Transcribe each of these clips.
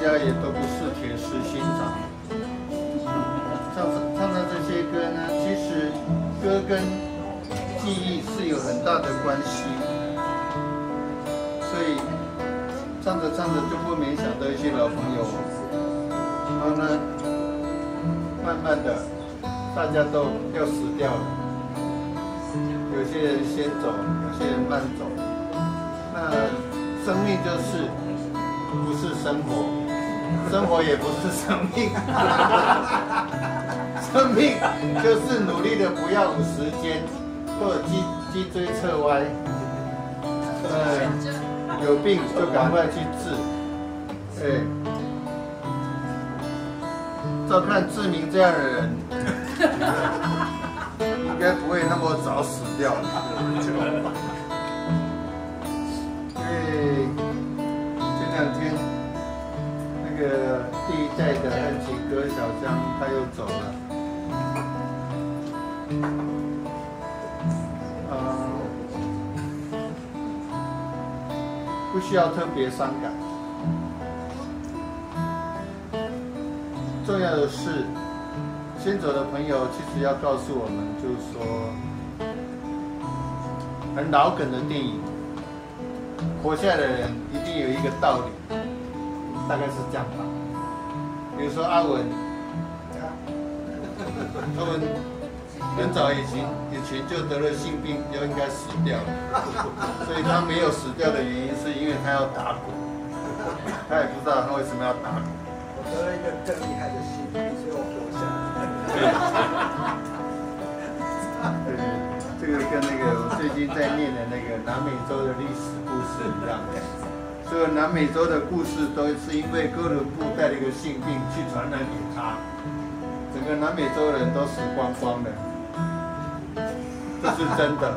家也都不是铁石心肠。唱这些歌呢，其实歌跟记忆是有很大的关系，所以唱着唱着就不免想到一些老朋友，然后呢，慢慢的大家都要死掉了，有些人先走，有些人慢走，那生命就是不是生活，生活也不是生命。生命就是努力的不要有时间，或者脊椎侧歪，有病就赶快去治，照看志明这样的人，应该不会那么早死掉。因为前两天那个第一代的汉琴歌小江他又走了。不需要特别伤感，重要的是，先走的朋友其实要告诉我们，就是说，很老梗的电影，活下来的人一定有一个道理，大概是这样吧。比如说阿文很早以前就得了性病，就应该死掉了，所以他没有死掉的原因是因为他要打鼓，他也不知道他为什么要打鼓。 我得了一个更厉害的性病，所以我活下来。 对，这个跟那个我最近在念的那个南美洲的历史故事一样，所有南美洲的故事都是因为哥伦布带了一个性病去传染给他，整个南美洲人都死光光了。这是真的。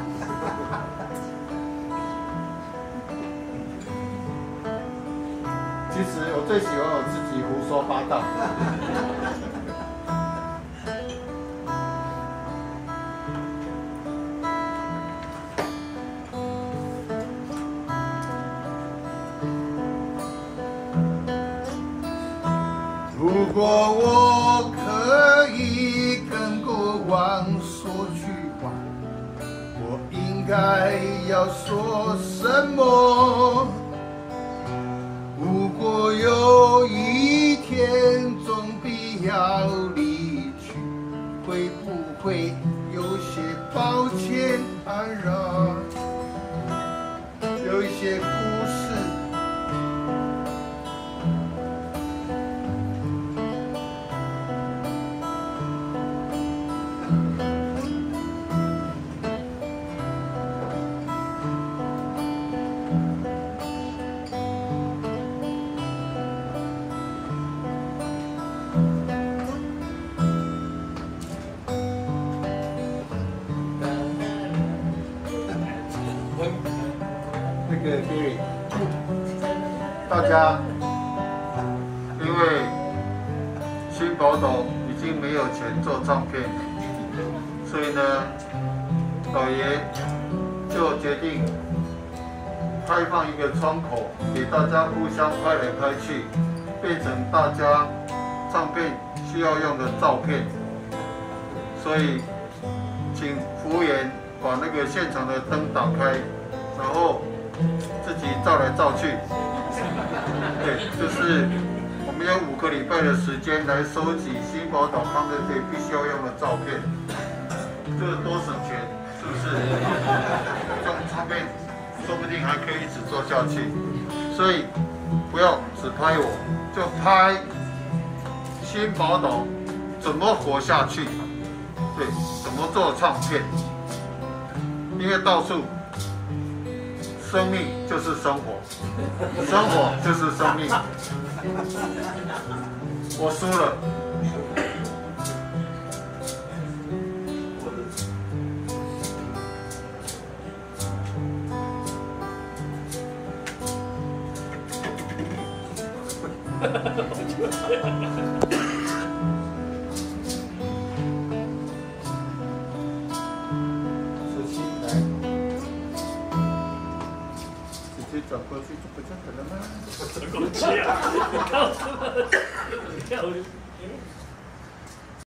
其实我最喜欢我自己胡说八道。如果我可以跟过往说句话，我应该要说什么？如果有一天总必要离去，会不会有些抱歉安然？有一些故事。那个 Gary， 大家因为新宝岛已经没有钱做唱片，所以呢，老爷就决定开放一个窗口，给大家互相拍来拍去，变成大家唱片需要用的照片。所以，请服务员把那个现场的灯打开，然后自己照来照去。对，就是我们有5个礼拜的时间来收集新宝岛康乐队必须要用的照片，这个多省钱，是不是？这种唱片说不定还可以一直做下去，所以不要只拍我，就拍新宝岛怎么活下去，对，怎么做唱片，因为到处。生命就是生活，生活就是生命。我输了。 接转过去就不就得了吗？ 转过去啊！你看我这么，你看我。